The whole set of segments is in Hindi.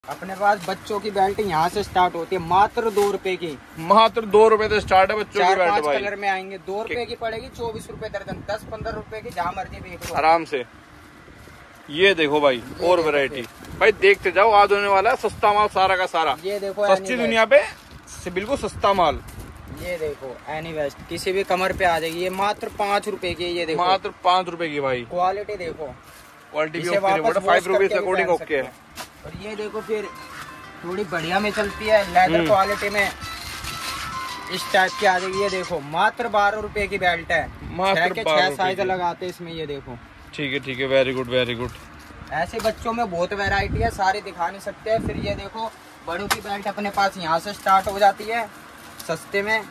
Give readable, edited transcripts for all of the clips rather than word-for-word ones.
अपने पास बच्चों की बेल्ट यहाँ से स्टार्ट होती है मात्र 2 रुपए की। मात्र 2 रुपए से स्टार्ट है बच्चों की बेल्ट भाई। कलर में आएंगे 2 रुपए की पड़ेगी, 24 रुपए दर्जन, 10-15 रुपए की जहाँ मर्जी देख लो आराम से। ये देखो भाई और वैरायटी भाई देखते जाओ, आज होने वाला है सस्ता माल सारा का सारा। ये देखो सस्ती दुनिया पे बिल्कुल सस्ता माल। ये देखो एनी वेस्ट किसी भी कमर पे आ जाएगी, ये मात्र 5 रुपए की। ये देखो मात्र 5 रुपए की भाई। क्वालिटी देखो, क्वालिटी भी ओके, 5 रुपीज अकॉर्डिंग ओके है। और ये देखो फिर थोड़ी बढ़िया में चलती है लेदर क्वालिटी में, इस टाइप की आ जाएगी। ये देखो मात्र 12 रुपए की बेल्ट है, मात्र 6 साइज लगाते हैं इसमें। ये देखो ठीक है वेरी गुड वेरी गुड। ऐसे बच्चों में बहुत वैरायटी है, सारी दिखा नहीं सकते। फिर ये देखो बड़ों की बेल्ट अपने पास यहाँ से स्टार्ट हो जाती है सस्ते में।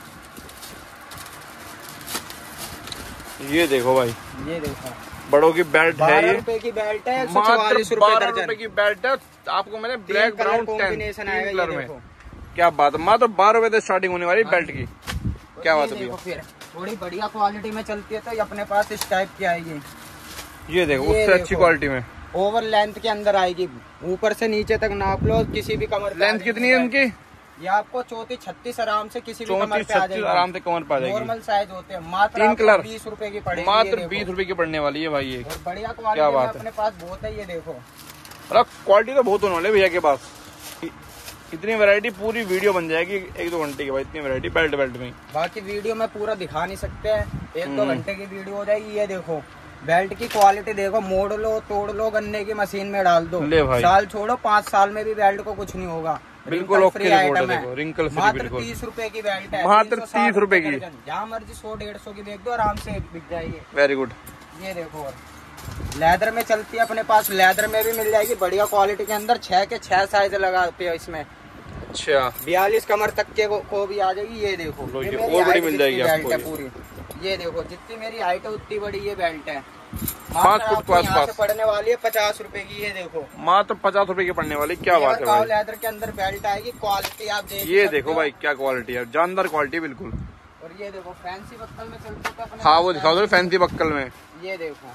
ये देखो भाई, ये देखो बड़ों की बेल्ट है, ये 12 रुपए की बेल्ट है, मात्र 12 रुपए की बेल्ट है। आपको मैंने ब्लैक ब्राउन कॉम्बिनेशन आएगा कलर में। क्या बात है, मात्र 12 रुपए से स्टार्टिंग होने वाली बेल्ट की। क्या बात है। फिर थोड़ी बढ़िया क्वालिटी में चलती है तो ये अपने पास इस टाइप की आएगी। ये देखो उससे अच्छी क्वालिटी में ओवर लेंथ के अंदर आएगी, ऊपर से नीचे तक नाप लो किसी भी कमर पे। लेंथ कितनी है इनकी? ये आपको 34-36 आराम से किसी भी कमर पे आ जाएगी, आराम से कमर पे आ जाएगी। नॉर्मल साइज होते हैं, मात्र 3 कलर 20 रुपए की पड़ेगी। मात्र 20 रुपए की पड़ने वाली है भाई ये। और बढ़िया क्वालिटी में अपने पास बहुत है। ये देखो क्वालिटी तो बहुत होने वाले भैया के पास, इतनी वैरायटी पूरी वीडियो बन जाएगी 1-2 घंटे की भाई, इतनी वैरायटी बेल्ट में। बाकी वीडियो में पूरा दिखा नहीं सकते हैं, 1-2 घंटे की वीडियो हो जाएगी। ये देखो बेल्ट की क्वालिटी देखो, मोड़ लो तोड़ लो गन्ने की मशीन में डाल दो, साल छोड़ो 5 साल में भी बेल्ट को कुछ नहीं होगा। बिल्कुल ओके रिपोर्ट है, देखो रिंकल फ्री। मात्र 30 रुपए की बेल्ट है, मात्र 30 रुपए की। जहाँ मर्जी 100-150 की देख दो आराम से बिक जाएगी। Very good. ये देखो लेदर में चलती है अपने पास, लेदर में भी मिल जाएगी बढ़िया क्वालिटी के अंदर। 6 के 6 साइज लगाते हैं इसमें। अच्छा 42 कमर तक के को भी आ जाएगी। ये देखो ये और बड़ी मिल जाएगी आपको पूरी। ये देखो जितनी मेरी हाइट है उतनी बड़ी ये बेल्ट है। 5 फुट के आसपास पड़ने वाली है 50 रुपए की। ये देखो मात्र 50 रुपए की पड़ने वाली। क्या बात है भाई। लेदर के अंदर बेल्ट आएगी, क्वालिटी आप देख ये देखो भाई क्या क्वालिटी है, जानदार क्वालिटी बिल्कुल। और ये देखो फैंसी बक्कल में चलते हैं। हाँ वो दिखाओ फैंसी बक्कल में। ये देखो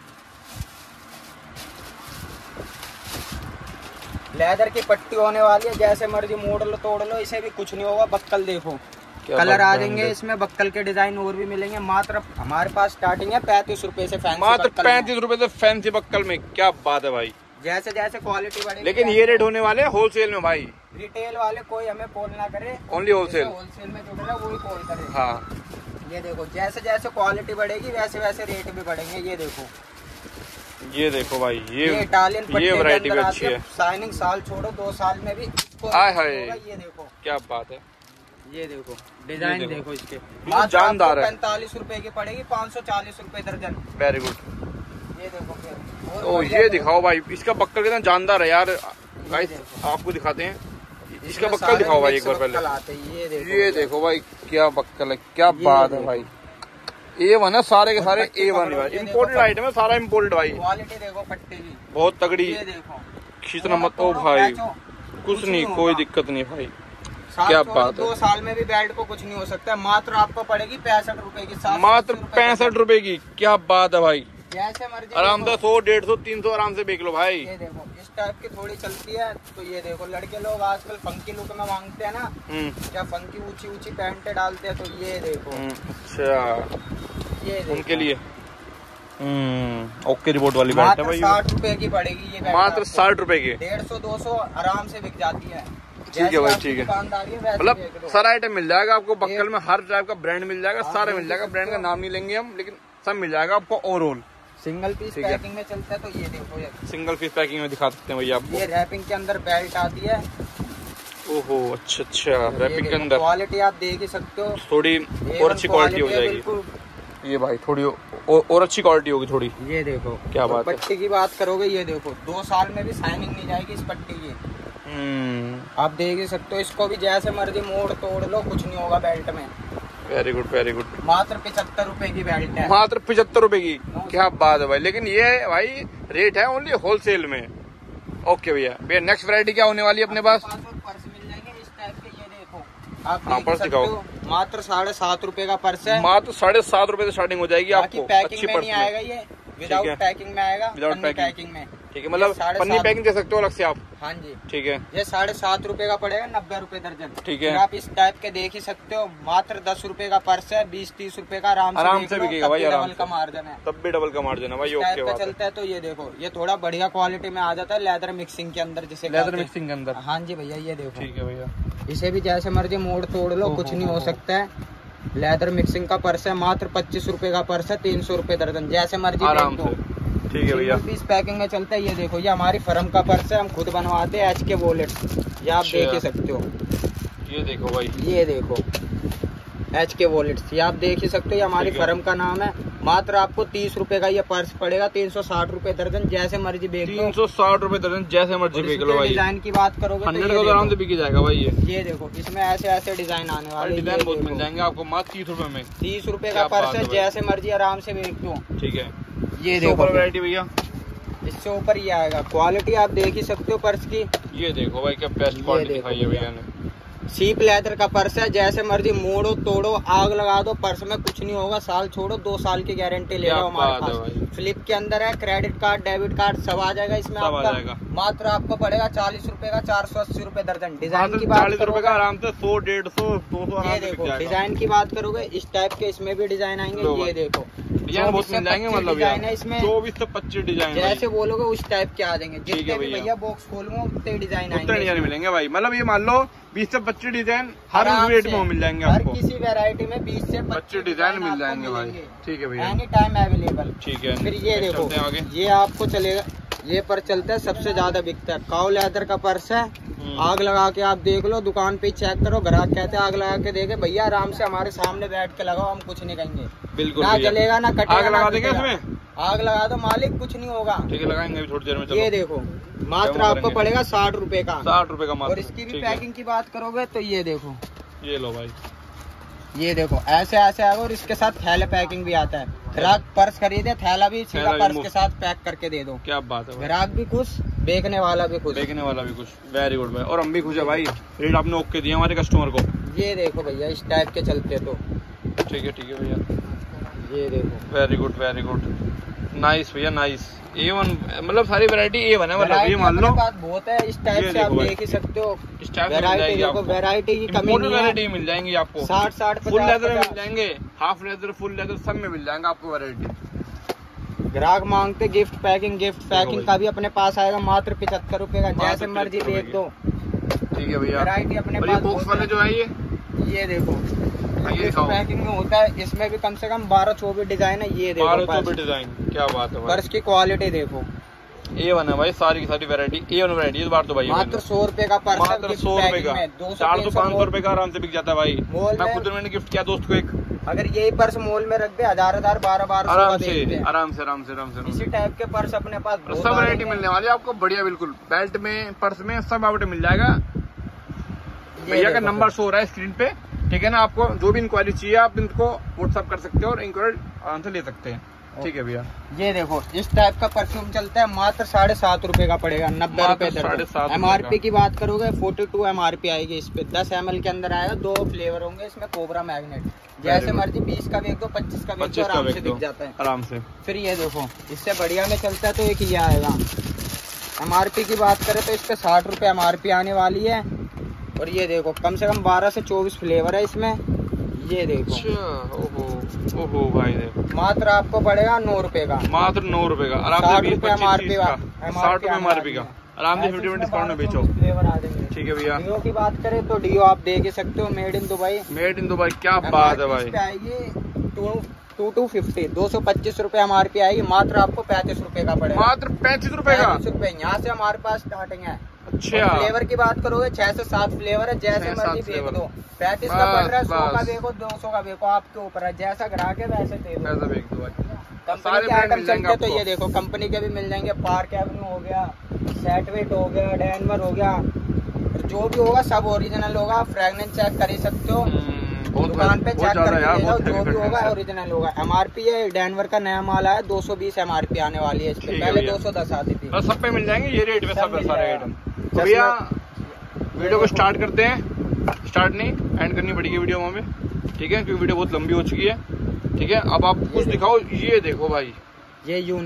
लेदर की पट्टी होने वाली है, जैसे मर्जी मोड़ लो तोड़ लो, इसे भी कुछ नहीं होगा। बक्कल देखो कलर आ जाएंगे इसमें, बक्कल के डिजाइन और भी मिलेंगे। मात्र हमारे पास स्टार्टिंग है 35 रुपए से फैंसी, मात्र 35 रुपए से फैंसी बक्कल में। क्या बात है भाई। जैसे जैसे क्वालिटी बढ़ेगी। लेकिन ये रेट होने वाले होलसेल में भाई, रिटेल वाले कोई हमें कॉल ना करे, ओनली होलसेल। होलसेल में जो है वही कॉल करे। हाँ ये देखो जैसे जैसे क्वालिटी बढ़ेगी वैसे वैसे रेट भी बढ़ेंगे। ये देखो भाई ये इटालियन ये वैरायटी भी अच्छी है। शाइनिंग साल छोड़ो 2 साल में भी ये देखो क्या बात है। ये देखो डिजाइन देखो इसके, जानदार है। 45 रुपए की पड़ेगी, 540 रुपए दर्जन। Very good. ये देखो फिर ओ ये दिखाओ भाई, इसका बक्कल कितना जानदार है यार। गाइस आपको दिखाते हैं इसका बक्कल, दिखाओ भाई एक बार पहले। ये देखो भाई क्या बक्कल है, क्या बात है भाई। A1 है सारे के सारे A1 है भाई, इम्पोर्टेड आइटम है सारा, इम्पोर्टेड भाई। क्वालिटी देखो पट्टी की बहुत तगड़ी। ये देखो खींचना मत हो भाई, कुछ नहीं कोई दिक्कत नहीं भाई। क्या बात है। 2 साल में भी बेल्ट को कुछ नहीं हो सकता। मात्र आपको पड़ेगी 65 रुपए की, मात्र 65 रुपए की। क्या बात है भाई, जैसे मर्जी आराम से 100, 150, 300 आराम से बेच लो भाई। ये देखो इस टाइप की थोड़ी चलती है। तो ये देखो लड़के लोग आजकल फंकी लुक में मांगते हैं ना, क्या फंकी ऊंची ऊंची पैंट डालते हैं, तो ये देखो। अच्छा ये उनके लिए ओके रिपोर्ट वाली बेल्ट है भाई। 60 रुपए की पड़ेगी ये बेल्ट, मात्र 60 रुपए की। 150-200 आराम से बिक जाती है। ठीक है भाई ठीक है, मतलब सारा आइटम मिल जाएगा आपको बक्कल में, हर टाइप का ब्रांड मिल जाएगा, सारा मिल जाएगा। ब्रांड का नाम नहीं लेंगे हम, लेकिन सब मिल जाएगा आपको ओवरऑल। सिंगल पीस पैकिंग में चलता है। तो ये देखो ये सिंगल पीस पैकिंग में दिखा सकते हैं भैया आपको। ये रैपिंग के अंदर बेल्ट आती है। ओहो अच्छा रैपिंग के अंदर क्वालिटी आप देख ही सकते हो, थोड़ी और अच्छी क्वालिटी हो जाएगी। ये भाई थोड़ी और अच्छी क्वालिटी होगी थोड़ी। ये देखो क्या बात है। पट्टी की बात करोगे, ये देखो 2 साल में भी शाइनिंग नहीं जाएगी इस पट्टी की। आप देख ही सकते हो, इसको भी जैसे मर्जी मोड़ तोड़ लो, कुछ नहीं होगा बेल्ट में। Very good very good. मात्र 75 रुपए की बेल्ट है, मात्र 75 रुपए की। क्या बात है भाई, लेकिन ये भाई रेट है ओनली होलसेल में। ओके भैया नेक्स्ट वैरायटी क्या होने वाली है अपने पास? पर्स मिल जाएंगे इस टाइप के। ये देखो आप हाँ पर्स दिखाओ। मात्र 7.5 रुपए का पर्स है, मात्र 7.5 रुपए से स्टार्टिंग हो जाएगी आपको। पैकिंग में नहीं आएगा ये, विदाउट पैकिंग में आएगा, विदाउट पैकिंग में। ठीक है, मतलब पन्नी पैकिंग दे सकते हो अलग से आप। हाँ जी ठीक है। ये 7.5 रुपए का पड़ेगा, 90 रुपए दर्जन। ठीक है। आप इस टाइप के देख ही सकते हो। मात्र 10 रुपए का पर्स है, 20-30 रुपए का आराम से बिकेगा भाई। आराम का मार्जिन है, तब भी डबल का मार्जिन है भाई। ओके बात चलता है। तो ये देखो, ये थोड़ा बढ़िया क्वालिटी में आ जाता है, लेदर मिक्सिंग के अंदर, जिसे लेदर मिक्सिंग के अंदर। हाँ जी भैया, ये देखो। ठीक है भैया, इसे भी जैसे मर्जी मोड़ तोड़ लो, कुछ नहीं हो सकता है। लेदर मिक्सिंग का पर्स है, मात्र 25 रुपए का पर्स है, 300 रुपए दर्जन, जैसे मर्जी आराम से। ठीक है भैया, पीस पैकिंग में चलता है। ये देखो, ये हमारी फर्म का पर्स है, हम खुद बनवाते हैं, HK वॉलेट्स। ये आप देख ही सकते हो। ये देखो भाई, ये देखो HK वॉलेट्स, ये आप देख ही सकते हो। ये हमारी फर्म का नाम है। मात्र आपको 30 रुपए का ये पर्स पड़ेगा, 360 रुपए दर्जन, जैसे मर्जी बेच लो। 360 रुपए दर्जन, जैसे मर्जी बेच लो भाई। डिजाइन की बात करोगे 100 का आराम से बिक जाएगा भाई। ये देखो, इसमें ऐसे ऐसे डिजाइन आने वाले, डिजाइन बहुत मिल जाएंगे आपको मात्र 30 रुपए में। 30 रुपए का पर्स है, जैसे मर्जी आराम से बेच लो। ठीक है, ये देखो वैरायटी भैया, इससे ऊपर ये आएगा। क्वालिटी आप देख ही सकते हो पर्स की। ये देखो भाई, क्या बेस्ट क्वालिटी दिखाई है भैया ने। सीप लेदर का पर्स है, जैसे मर्जी मोड़ो तोड़ो, आग लगा दो, पर्स में कुछ नहीं होगा। साल छोड़ो, 2 साल की गारंटी ले लो हमारे पास। फ्लिप के अंदर है, क्रेडिट कार्ड, डेबिट कार्ड सब आ जाएगा इसमें आपका। मात्र आपको पड़ेगा 40 रुपए का, 480 रुपए दर्जन। डिजाइन की बात 40 रुपए का आराम से 100, 150, 200। ये देखो, डिजाइन की बात करोगे, इस टाइप के इसमें भी डिजाइन आएंगे। ये देखो, डिजाइन बहुत मिल जाएंगे, मतलब डिजाइन है इसमें 24 से 25 डिजाइन। जैसे बोलोगे उस टाइप के आ जाएंगे। जितने भी भैया बॉक्स खोलूंगा उतने डिजाइन आएंगे, मिलेंगे भाई। मतलब ये मान लो 20 से 25 डिजाइन हर रेट में मिल जाएंगे आपको। हर किसी वैरायटी में 20 से 25 डिजाइन मिल जाएंगे भाई। ठीक है भैया, एनी टाइम अवेलेबल। ठीक है। फिर ये देखो, ये आपको चलेगा, ये पर चलता है, सबसे ज्यादा बिकता है। काऊ लेदर का पर्स है, आग लगा के आप देख लो, दुकान पे चेक करो। ग्राहक कहते हैं आग लगा के देखे, भैया आराम से हमारे सामने बैठ के लगाओ, हम कुछ नहीं कहेंगे। बिल्कुल, ना जलेगा ना कटेगा। आग लगा देंगे इसमें, आग लगा दो मालिक, कुछ नहीं होगा। ठीक है, लगाएंगे थोड़ी देर में। ये देखो, मात्र आपको पड़ेगा 60 रुपए का। 60 रुपए का मात्र। और इसकी भी पैकिंग की बात करोगे तो ये देखो, ये लो भाई, ये देखो ऐसे ऐसे आएगा। और इसके साथ थैले पैकिंग भी आता है। ग्राहक पर्स खरीदे, थैला भी सीधा पर्स के साथ पैक करके दे दो। क्या बात है, ग्राहक भी खुश, बेचने वाला भी खुश। बेचने वाला भी खुश। वेरी गुड भाई, और हम भी खुश है भाई। रेट आपने ओके दिया हमारे कस्टमर को। ये देखो भैया, इस टाइप के चलते तो। ठीक है भैया, ये देखो, very good, very good, nice भैया, नाइस। A1, मतलब सारी वैरायटी A1 है। मतलब ये मान लो बात बहुत है, इस टाइप से आप देख ही सकते हो। इस टाइप वैरायटी देखो, वैरायटी की कमी नहीं है। वैरायटी मिल जाएंगी आपको। 60 फुल लेदर मिल जाएंगे, हाफ लेदर, फुल लेदर, सब में मिल जाएंगे आपको वैरायटी। ग्राहक मांगते गिफ्ट पैकिंग का भी अपने पास आएगा, मात्र 75 रुपए का, जैसे मर्जी देख दो। ठीक है भैया, वैरायटी अपने पास। बॉक्स वाले जो है ये देखो, गिफ्ट पैकिंग में होता है। इसमें भी कम से कम 12-24 डिजाइन है। ये देखो 12-24 डिजाइन, क्या बात है। पर्स की क्वालिटी देखो, A1 है भाई, सारी की सारी वैरायटी A1 वैरायटी। इस बार तो भाई मात्र 100 रुपए का पर्स, मात्र 100 रुपए का, 400-500 रुपए का आराम से बिक जाता है भाई। मैं खुद मैंने गिफ्ट किया दोस्त को एक। अगर यही पर्स मॉल में रख दे, 1000 1200 आराम से। इसी टाइप के पर्स अपने पास सब वैरायटी मिलने वाली है आपको, बढ़िया बिल्कुल। बेल्ट में, पर्स में, सब आपको मिल जाएगा। भैया का नंबर शो हो रहा है स्क्रीन पे, ठीक है ना। आपको जो भी इंक्वायरी चाहिए आप इनको व्हाट्सअप कर सकते हो और इंक्वायरी आराम से ले सकते हैं। ठीक है भैया, ये देखो, इस टाइप का परफ्यूम चलता है, मात्र 7.5 रुपए का पड़ेगा, 90 रुपए दर्जन। MRP की बात करोगे 42 MRP आएगी इस पे। 10 ml के अंदर आएगा, 2 फ्लेवर होंगे इसमें, कोबरा मैग्नेट। जैसे मर्जी 20 का बेच दो, 25 का बेच दो, आराम से बिक जाता है आराम से। फिर ये देखो, इससे बढ़िया में चलता है तो एक ये आएगा। MRP की बात करें तो इस पे 60 रुपए MRP आने वाली है। और ये देखो, कम से कम 12 से 24 फ्लेवर है इसमें। ये देखो, ओहो भाई, देखो मात्र आपको पड़ेगा 9 रुपए का, मात्र 9 रुपए का, आराम से 60 रुपए MRP का, 60 रुपए MRP का, आराम से 50% डिस्काउंट में बेचो। फ्लेवर आ जाएंगे। ठीक है भैया, डियो की बात करें तो डियो आप देख ही सकते हो, made in Dubai. Made in Dubai, क्या बात है भाई। आएगी 250, 225 रुपए MRP आएगी, मात्र आपको 35 रुपए का पड़ेगा। मात्र 35 रुपए का, 35 रुपए। यहाँ से हमारे पास स्टार्टिंग है। अच्छा, फ्लेवर की बात करोगे 6 से 7 फ्लेवर है, जैसे मर्जी बेच दो। 35 का पड़ रहा है, 100 का बेचो, 200 का बेचो, आपके ऊपर है। जैसा ग्राहक है वैसे दे दो। कंपनी के आइटम चलते तो ये देखो, कंपनी के भी मिल जाएंगे। पार्क एवेन्यू हो गया, सेटवेट हो गया, डेनवर हो गया, जो भी होगा सब ओरिजिनल होगा। फ्रेगनेंस चेक कर ही सकते हो, दुकान पे चेक करके जो भी होगा ओरिजिनल होगा। MRP है, डेनवर का नया माल आया, 220 MRP आने वाली है इस पे, पहले 210 आती थी। सब पे मिल जाएंगे ये रेट में, सब सारे आइटम। तो भैया वीडियो को स्टार्ट करते हैं, स्टार्ट नहीं एंड करनी पड़ेगी वीडियो में हमें, ठीक है, क्योंकि वीडियो बहुत लंबी हो चुकी है। ठीक है, अब आप कुछ दिखाओ। ये देखो भाई, ये यूनिक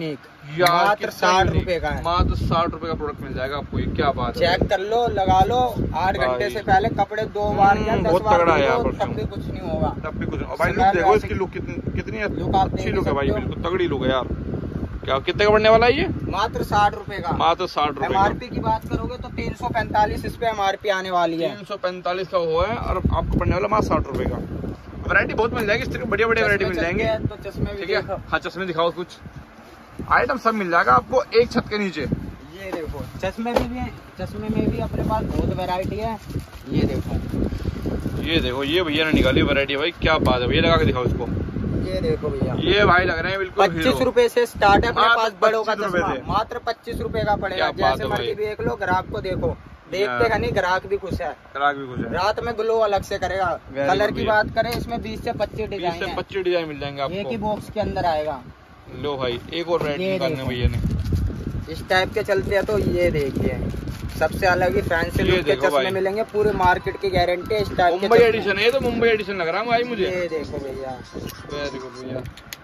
मात्र 60 रुपए का है। मात्र 60 रुपए का प्रोडक्ट मिल जाएगा आपको। ये क्या बात है, चेक कर लो, लगा लो। 8 घंटे से पहले कपड़े 2 बार या 10 बार तब भी कुछ नहीं होगा। तब भी कुछ नहीं। भाई लुक देखो इसकी, लुक कितनी अच्छी लुक है भाई, बिल्कुल तगड़ी लुक है यार। क्या कितने का पड़ने वाला है ये? मात्र 60 रुपए का। मात्र 60 रुपए। MRP की बात करोगे तो 345 इस पे MRP आने वाली है। 345 का वो है और आपको पड़ने वाला मात्र 60 रुपए का। वैरायटी बहुत मिल जाएगी इस तरह, बढ़िया बढ़िया वैरायटी मिल जाएंगे। तो चश्मे ठीक है, हाँ चश्मे दिखाओ, कुछ आइटम सब मिल जाएगा आपको एक छत के नीचे। ये देखो चश्मे में भी अपने पास बहुत वैरायटी है। ये देखो ये भैया ने निकाली वैरायटी भाई, क्या बात है। भैया लगा के दिखाओ इसको। ये देखो भैया, ये भाई लग रहे हैं बिल्कुल 25 रुपए से स्टार्ट है अपने पास बड़ों का चश्मा। मात्र 25 रुपए का पड़ेगा। जैसे मर्जी देख लो, ग्राहक को देखो, देखते का नहीं, ग्राहक भी खुश है। रात में ग्लो अलग से करेगा। कलर की बात करें, इसमें 20 से 25 डिजाइन मिल जाएंगे आपको। एक ही बॉक्स के अंदर आएगा। लो भाई एक और वैरायटी निकालने भैया ने। इस टाइप के चलते हैं तो ये देखिए, सबसे अलग ही फैंसी लुक के चश्मे मिलेंगे, पूरे मार्केट की गारंटी है। इस टाइप के मुंबई एडिशन है, तो मुंबई एडिशन लग रहा है भाई मुझे। ये देखो भैया, वेरी गुड भैया।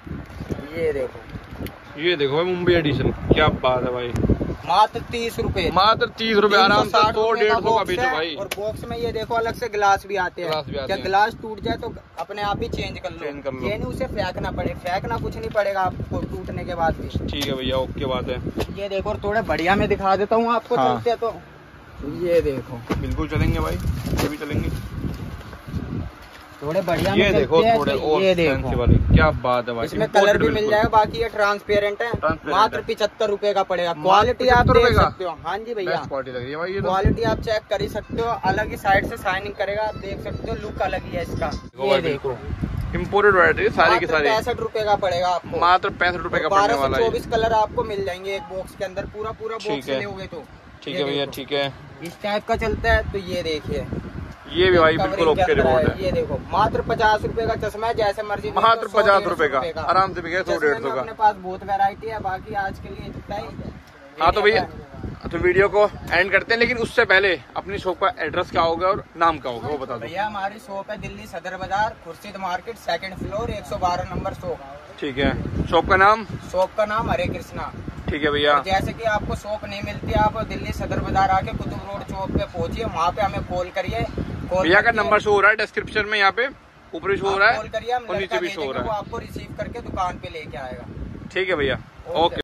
ये देखो भाई मुंबई एडिशन, क्या बात है भाई। मात्र 30 रुपए। मात्र 30 रुपए आराम से 100-150 का बेचो भाई। और बॉक्स में ये देखो अलग से गिलास भी आते हैं। जब गिलास टूट जाए तो अपने आप ही चेंज कर लो। ये नहीं उसे फेंकना पड़े, फेंकना कुछ नहीं पड़ेगा आपको टूटने के बाद भी। ठीक है भैया, ओके बात है। ये देखो, और थोड़े बढ़िया में दिखा देता हूँ आपको। हाँ। चलते तो ये देखो, बिल्कुल चलेंगे भाई, ये भी चलेंगे। थोड़े बढ़िया ये देखो, थोड़े और ये देखो वाले, क्या बात है भाई। इसमें कलर भी मिल जाएगा, बाकी ये ट्रांसपेरेंट है। मात्र 75 रुपए का पड़ेगा। क्वालिटी आप देख सकते हो। हाँ जी भैया, क्वालिटी लग रही है भाई। ये क्वालिटी आप चेक कर ही सकते हो, अलग ही साइड से शाइनिंग करेगा, आप देख सकते हो, लुक अलग ही है इसका। ये देखो इम्पोर्टेड वैरायटी सारी की सारी। 65 रुपए का पड़ेगा आपको। मात्र 65 रुपए का पड़ने वाला है। 24 कलर आपको मिल जाएंगे एक बॉक्स के अंदर, पूरा बॉक्स लोगे तो। ठीक है भैया, ठीक है। इस टाइप का चलता है तो ये देखिए, ये भी भाई बिल्कुल ओके रिपोर्ट है। ये देखो, मात्र 50 रुपए का चश्मा है, जैसे मर्जी। मात्र 50 रुपए का आराम से बिके। 100-150 का अपने पास बहुत वैरायटी है। बाकी आज के लिए इतना ही। हाँ तो भैया, तो वीडियो को एंड करते हैं, लेकिन उससे पहले अपनी शॉप का एड्रेस क्या होगा और नाम क्या होगा वो बता दो भैया। हमारी शॉप है Delhi Sadar Bazaar, Khurshid market, 2nd floor, 112 number shop. ठीक है। शॉप का नाम? शॉप का नाम हरे कृष्णा। ठीक है भैया। जैसे कि आपको शॉप नहीं मिलती, आप दिल्ली सदर बाजार आके कुतुब रोड चौक पे पहुंचिए, वहाँ पे हमें कॉल करिए। भैया का नंबर शो हो रहा है डिस्क्रिप्शन में, यहाँ पे ऊपर शो हो रहा है, कॉल करिए, हम नीचे भी शो हो रहा है। वो आपको रिसीव करके दुकान पे लेके आएगा। ठीक है भैया, ओके।